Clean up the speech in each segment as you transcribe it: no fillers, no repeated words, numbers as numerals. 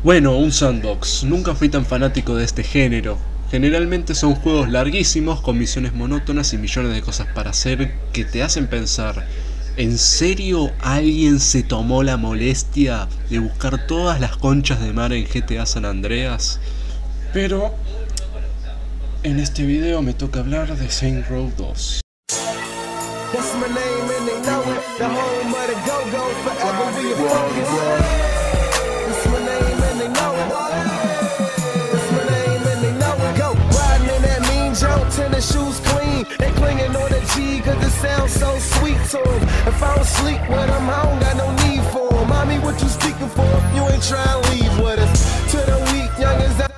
Bueno, un sandbox. Nunca fui tan fanático de este género. Generalmente son juegos larguísimos, con misiones monótonas y millones de cosas para hacer que te hacen pensar, ¿en serio alguien se tomó la molestia de buscar todas las conchas de mar en GTA San Andreas? Pero en este video me toca hablar de Saints Row 2. That's my name and they know it. The home of the go-go, forever we a focus. That's my name and they know it. That's my name and they know it. Go riding in that mean jump, tennis shoes clean. They clinging on the G cause it sounds so sweet to 'em. If I don't sleep with them, I don't got no need for 'em. Mommy, what you speaking for? You ain't trying to leave with us. To the weak youngins that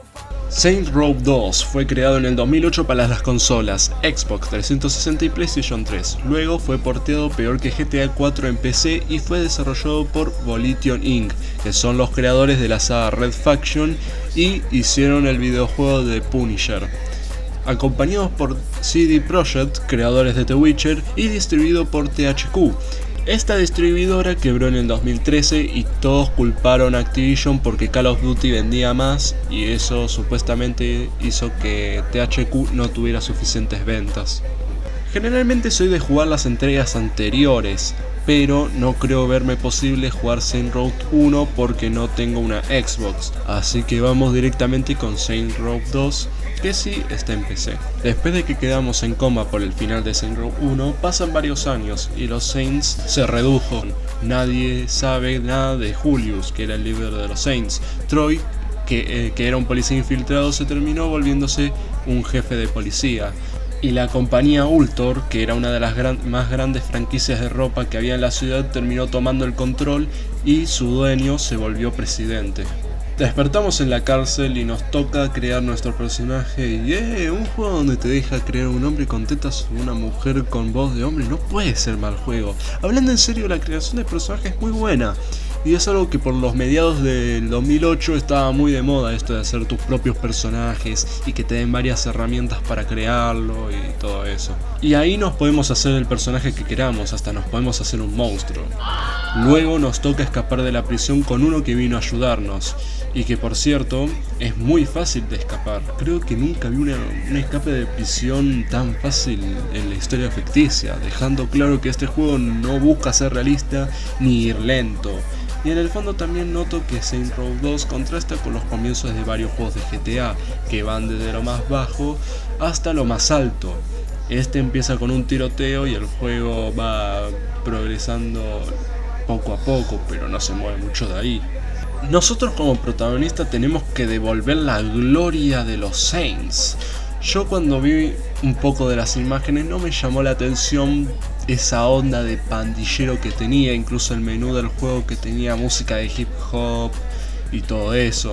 Saints Row 2 fue creado en el 2008 para las consolas Xbox 360 y PlayStation 3. Luego fue porteado peor que GTA 4 en PC y fue desarrollado por Volition Inc., que son los creadores de la saga Red Faction y hicieron el videojuego de Punisher. Acompañados por CD Projekt, creadores de The Witcher, y distribuido por THQ. Esta distribuidora quebró en el 2013 y todos culparon a Activision porque Call of Duty vendía más y eso supuestamente hizo que THQ no tuviera suficientes ventas. Generalmente soy de jugar las entregas anteriores, pero no creo verme posible jugar Saints Row 1 porque no tengo una Xbox, así que vamos directamente con Saints Row 2, que sí está en PC. Después de que quedamos en coma por el final de Saints Row 1, pasan varios años y los Saints se redujo. Nadie sabe nada de Julius, que era el líder de los Saints. Troy, que era un policía infiltrado, se terminó volviéndose un jefe de policía. Y la compañía Ultor, que era una de las más grandes franquicias de ropa que había en la ciudad, terminó tomando el control y su dueño se volvió presidente. Despertamos en la cárcel y nos toca crear nuestro personaje y un juego donde te deja crear un hombre con tetas o una mujer con voz de hombre no puede ser mal juego. Hablando en serio, la creación de personajes es muy buena. Y es algo que por los mediados del 2008 estaba muy de moda, esto de hacer tus propios personajes y que te den varias herramientas para crearlo y todo eso. Y ahí nos podemos hacer el personaje que queramos, hasta nos podemos hacer un monstruo. Luego nos toca escapar de la prisión con uno que vino a ayudarnos. Y que por cierto, es muy fácil de escapar. Creo que nunca vi un escape de prisión tan fácil en la historia ficticia, dejando claro que este juego no busca ser realista ni ir lento. Y en el fondo también noto que Saints Row 2 contrasta con los comienzos de varios juegos de GTA, que van desde lo más bajo hasta lo más alto. Este empieza con un tiroteo y el juego va progresando poco a poco, pero no se mueve mucho de ahí. Nosotros como protagonistas tenemos que devolver la gloria de los Saints. Yo cuando vi un poco de las imágenes no me llamó la atención esa onda de pandillero que tenía, incluso el menú del juego que tenía música de hip hop y todo eso.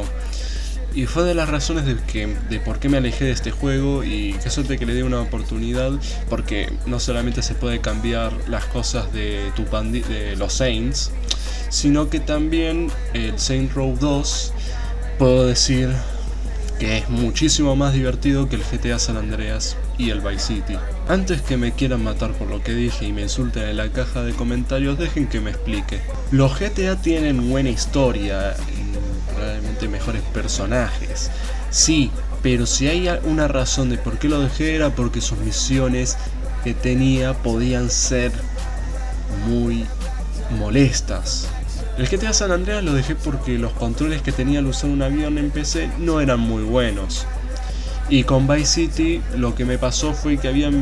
Y fue de las razones de por qué me alejé de este juego y qué suerte que le di una oportunidad, porque no solamente se puede cambiar las cosas de los Saints, sino que también el Saints Row 2 puedo decir que es muchísimo más divertido que el GTA San Andreas y el Vice City. Antes que me quieran matar por lo que dije y me insulten en la caja de comentarios, dejen que me explique. Los GTA tienen buena historia y probablemente mejores personajes, sí, pero si hay una razón de por qué lo dejé era porque sus misiones que tenía podían ser muy molestas. El GTA San Andreas lo dejé porque los controles que tenía al usar un avión en PC no eran muy buenos. Y con Vice City lo que me pasó fue que había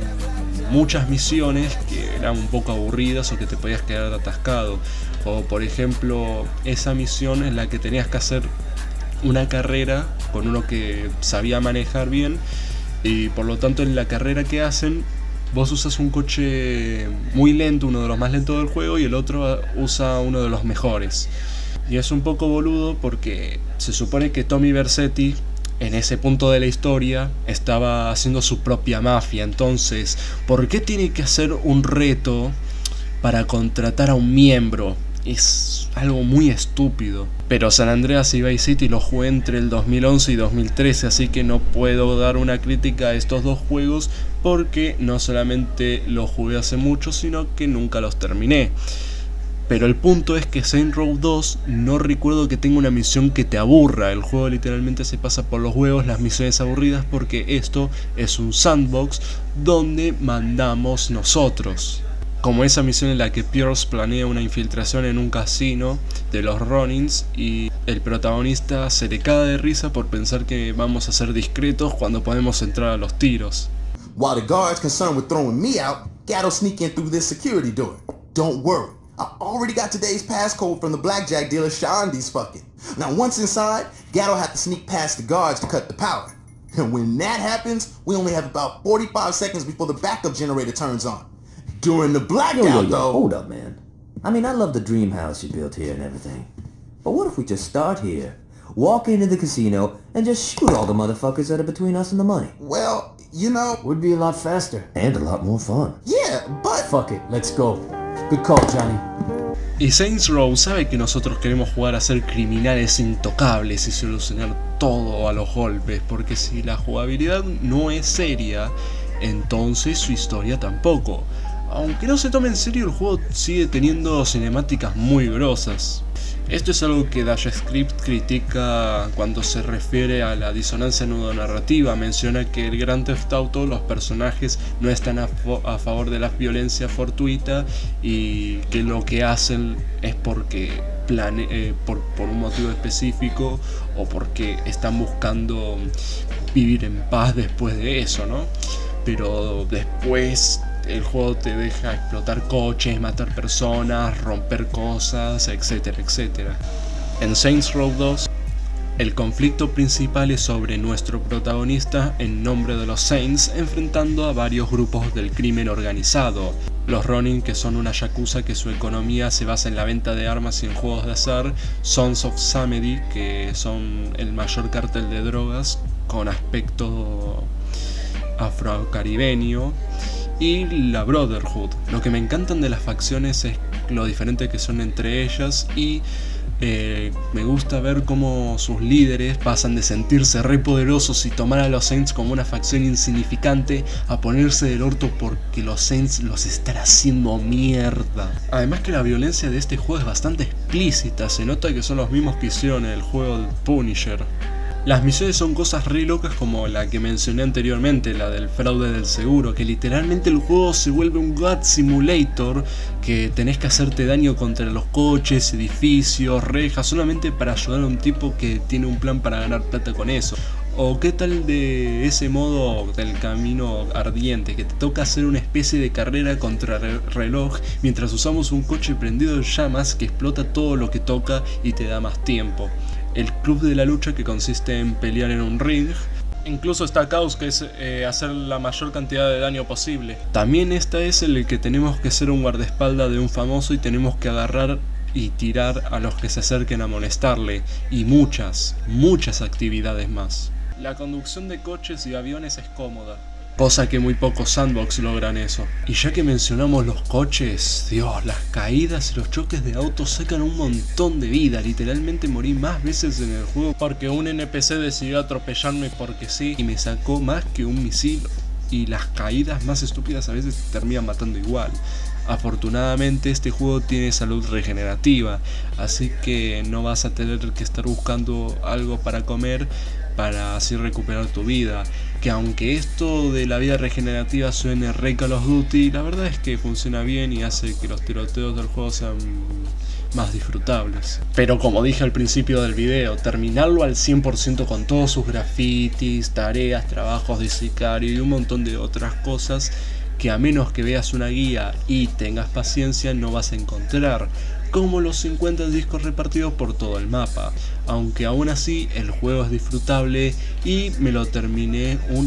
muchas misiones que eran un poco aburridas o que te podías quedar atascado. O por ejemplo esa misión en la que tenías que hacer una carrera con uno que sabía manejar bien y por lo tanto en la carrera que hacen vos usas un coche muy lento, uno de los más lentos del juego, y el otro usa uno de los mejores. Y es un poco boludo porque se supone que Tommy Vercetti en ese punto de la historia estaba haciendo su propia mafia. Entonces, ¿por qué tiene que hacer un reto para contratar a un miembro? Es algo muy estúpido. Pero San Andreas y Vice City los jugué entre el 2011 y 2013, así que no puedo dar una crítica a estos dos juegos porque no solamente los jugué hace mucho, sino que nunca los terminé. Pero el punto es que Saints Row 2 no recuerdo que tenga una misión que te aburra. El juego literalmente se pasa por los huevos las misiones aburridas, porque esto es un sandbox donde mandamos nosotros. Como esa misión en la que Pierce planea una infiltración en un casino de los Ronins y el protagonista se le cae de risa por pensar que vamos a ser discretos cuando podemos entrar a los tiros. While the guards concerned with throwing me out, Gatto sneak in through this security door. Don't worry, I already got today's passcode from the blackjack dealer Shandy's fucking. Now once inside, Gatto had to sneak past the guards to cut the power. And when that happens, we only have about 45 seconds before the backup generator turns on. During the blackout, though... Hold up, man. I mean, I love the dream house you built here and everything. But what if we just start here, walk into the casino, and just shoot all the motherfuckers that are between us and the money? Well, you know... Would be a lot faster. And a lot more fun. Yeah, but... Fuck it, let's go. Good call, Johnny. Y Saints Row sabe que nosotros queremos jugar a ser criminales intocables y solucionar todo a los golpes, porque si la jugabilidad no es seria, entonces su historia tampoco. Aunque no se tome en serio, el juego sigue teniendo cinemáticas muy grosas. Esto es algo que Dash Script critica cuando se refiere a la disonancia nudo-narrativa. Menciona que el Grand Theft Auto, los personajes no están a favor de la violencia fortuita y que lo que hacen es porque por un motivo específico o porque están buscando vivir en paz después de eso, ¿no? Pero después el juego te deja explotar coches, matar personas, romper cosas, etcétera, etcétera. En Saints Row 2, el conflicto principal es sobre nuestro protagonista en nombre de los Saints enfrentando a varios grupos del crimen organizado. Los Ronin, que son una yakuza que su economía se basa en la venta de armas y en juegos de azar. Sons of Samedi, que son el mayor cártel de drogas con aspecto afrocaribeño. Y la Brotherhood. Lo que me encantan de las facciones es lo diferente que son entre ellas y me gusta ver cómo sus líderes pasan de sentirse re poderosos y tomar a los Saints como una facción insignificante a ponerse del orto porque los Saints los están haciendo mierda. Además que la violencia de este juego es bastante explícita, se nota que son los mismos que hicieron el juego de Punisher. Las misiones son cosas re locas como la que mencioné anteriormente, la del fraude del seguro, que literalmente el juego se vuelve un God Simulator, que tenés que hacerte daño contra los coches, edificios, rejas, solamente para ayudar a un tipo que tiene un plan para ganar plata con eso. O qué tal de ese modo del camino ardiente, que te toca hacer una especie de carrera contra reloj mientras usamos un coche prendido en llamas que explota todo lo que toca y te da más tiempo. El club de la lucha, que consiste en pelear en un ring. Incluso está Caos, que es hacer la mayor cantidad de daño posible. También esta es el que tenemos que ser un guardaespaldas de un famoso y tenemos que agarrar y tirar a los que se acerquen a molestarle. Y muchas actividades más. La conducción de coches y aviones es cómoda, cosa que muy pocos sandbox logran eso. Y ya que mencionamos los coches, Dios, las caídas y los choques de autos sacan un montón de vida. Literalmente morí más veces en el juego porque un NPC decidió atropellarme porque sí y me sacó más que un misil. Y las caídas más estúpidas a veces te terminan matando igual. Afortunadamente este juego tiene salud regenerativa, así que no vas a tener que estar buscando algo para comer para así recuperar tu vida. Que aunque esto de la vida regenerativa suene re Call of Duty, la verdad es que funciona bien y hace que los tiroteos del juego sean más disfrutables. Pero como dije al principio del video, terminarlo al 100% con todos sus grafitis, tareas, trabajos de sicario y un montón de otras cosas que a menos que veas una guía y tengas paciencia no vas a encontrar, como los 50 discos repartidos por todo el mapa. Aunque aún así el juego es disfrutable y me lo terminé un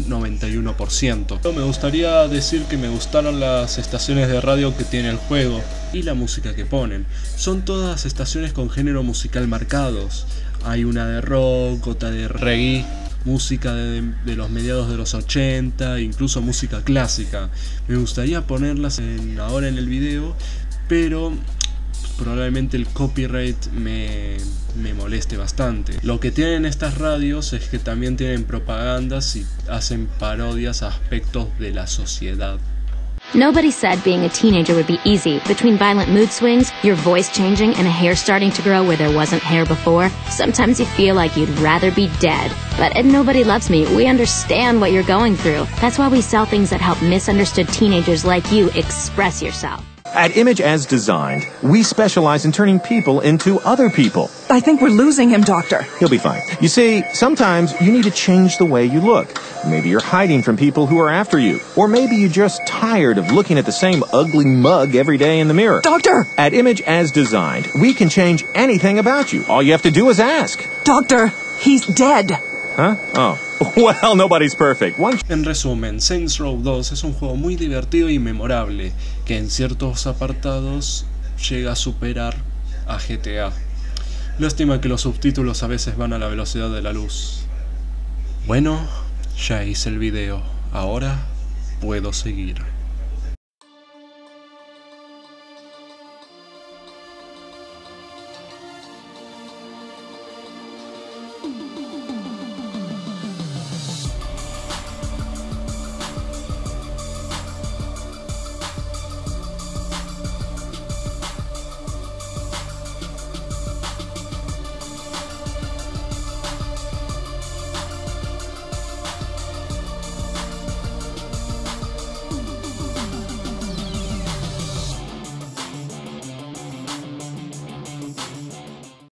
91%. Me gustaría decir que me gustaron las estaciones de radio que tiene el juego y la música que ponen. Son todas estaciones con género musical marcados. Hay una de rock, otra de reggae, música de los mediados de los 80, incluso música clásica. Me gustaría ponerlas ahora en el video, pero probablemente el copyright me moleste bastante. Lo que tienen estas radios es que también tienen propagandas y hacen parodias a aspectos de la sociedad. Nobody said being a teenager would be easy. Between violent mood swings, your voice changing, and a hair starting to grow where there wasn't hair before, sometimes you feel like you'd rather be dead. But at Nobody Loves Me, we understand what you're going through. That's why we sell things that help misunderstood teenagers like you express yourself. At Image as Designed, we specialize in turning people into other people. I think we're losing him, Doctor. He'll be fine. You see, sometimes you need to change the way you look. Maybe you're hiding from people who are after you. Or maybe you're just tired of looking at the same ugly mug every day in the mirror. Doctor! At Image as Designed, we can change anything about you. All you have to do is ask. Doctor, he's dead. Huh? Oh. Well, nobody's perfect. En resumen, Saints Row 2 es un juego muy divertido y memorable, que en ciertos apartados llega a superar a GTA. Lástima que los subtítulos a veces van a la velocidad de la luz. Bueno, ya hice el video, ahora puedo seguir.